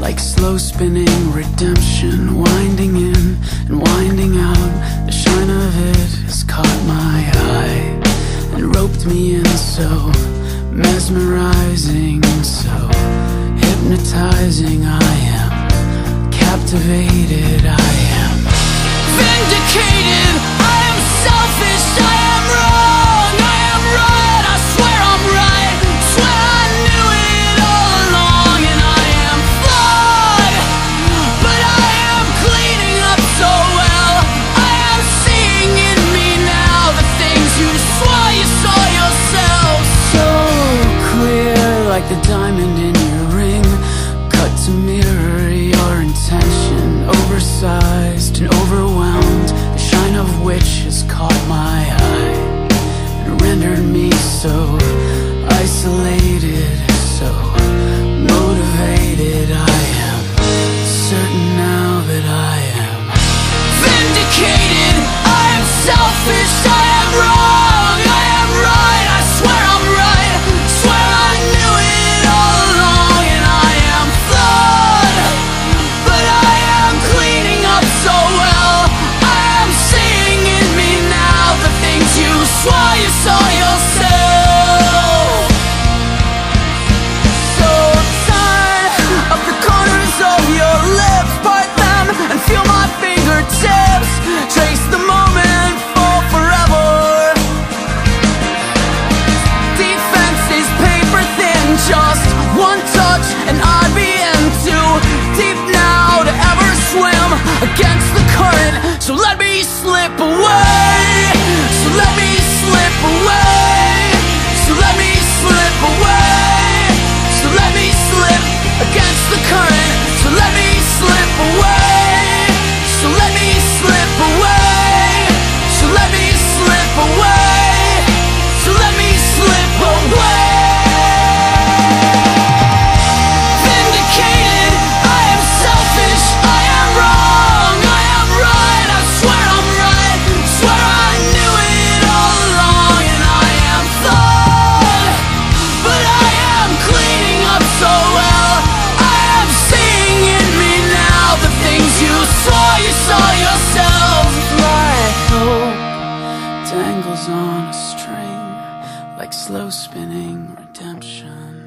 like slow spinning redemption, winding in and winding out. The shine of it has caught my eye and roped me in, so mesmerizing, so hypnotizing. I am captivated, I am vindicated. I am selfish, I am wrong, I am right, I swear I'm right, swear I knew it all along. And I am flawed, but I am cleaning up so well. I am seeing in me now the things you swore you saw yourself. So clear, like the diamond in your ring, cut to mirror your intention, oversized and overwhelmed, the shine of which has caught my eye and rendered me so isolated, so motivated. I am certain now that I am vindicated. I am selfish, I am wrong, I am right, I swear I'm right, swear I knew it all along. And I am flawed, but I am cleaning up so well. I am seeing in me now the things you swore you saw yourself. So turn up the corners of your lips, part them and feel my fingertips, trace the moment for forever. Defense is paper thin, just one touch and I'd be in too deep now to ever swim against the current. So let me slip away, so let me slip away, so let me slip away, so let me slip against the current. So let me slip away, so let me slip away, so let me slip away, so let me slip away. Vindicated, I am selfish, I am wrong, I am right, I swear I'm right, swear I knew it all along. And I am flawed, but I am cleaning up so well. I am seeing in me now the things you swore you saw yourself. Like hope dangles on a string, like slow spinning redemption.